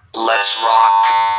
Let's rock.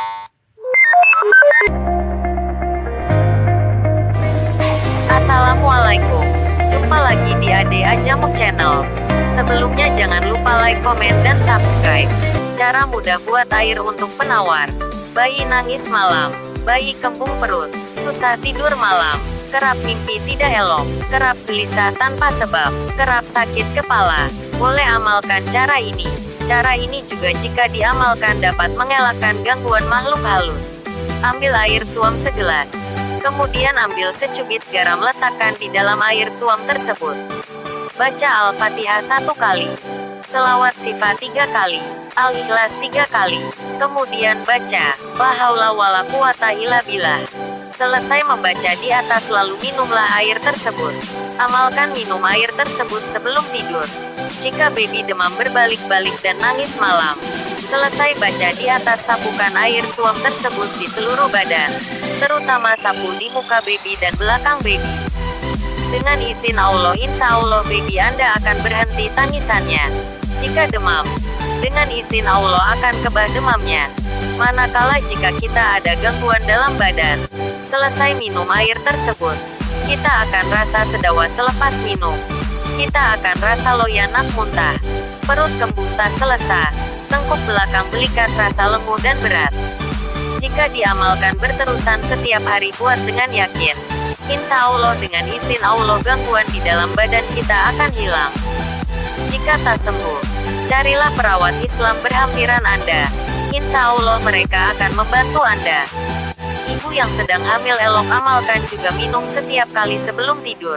Assalamualaikum. Jumpa lagi di Ade Ajamu Channel. Sebelumnya jangan lupa like, komen, dan subscribe. Cara mudah buat air untuk penawar. Bayi nangis malam, bayi kembung perut, susah tidur malam, kerap mimpi tidak elok, kerap gelisah tanpa sebab, kerap sakit kepala. Boleh amalkan cara ini. Cara ini juga jika diamalkan dapat mengelakkan gangguan makhluk halus. Ambil air suam segelas. Kemudian ambil secubit garam, letakkan di dalam air suam tersebut. Baca Al-Fatihah 1 kali. Selawat sifat 3 kali. Al-Ikhlas 3 kali. Kemudian baca La haula wala quwata illa billah. Selesai membaca di atas lalu minumlah air tersebut. Amalkan minum air tersebut sebelum tidur. Jika baby demam berbalik-balik dan nangis malam, selesai baca di atas sapukan air suam tersebut di seluruh badan, terutama sapu di muka baby dan belakang baby. Dengan izin Allah, insya Allah baby Anda akan berhenti tangisannya. Jika demam, dengan izin Allah akan kebah demamnya. Manakala jika kita ada gangguan dalam badan, selesai minum air tersebut, kita akan rasa sedawa selepas minum. Kita akan rasa loyanak muntah, perut kembung tak selesa, tengkuk belakang belikat rasa lenguh dan berat. Jika diamalkan berterusan setiap hari buat dengan yakin, insya Allah dengan izin Allah gangguan di dalam badan kita akan hilang. Jika tak sembuh, carilah perawat Islam berhampiran Anda. Insya Allah mereka akan membantu Anda. Ibu yang sedang hamil elok amalkan juga minum setiap kali sebelum tidur.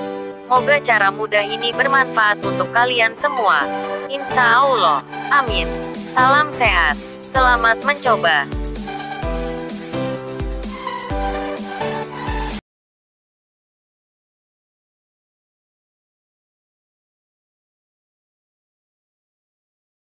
Moga cara mudah ini bermanfaat untuk kalian semua. Insya Allah. Amin. Salam sehat. Selamat mencoba.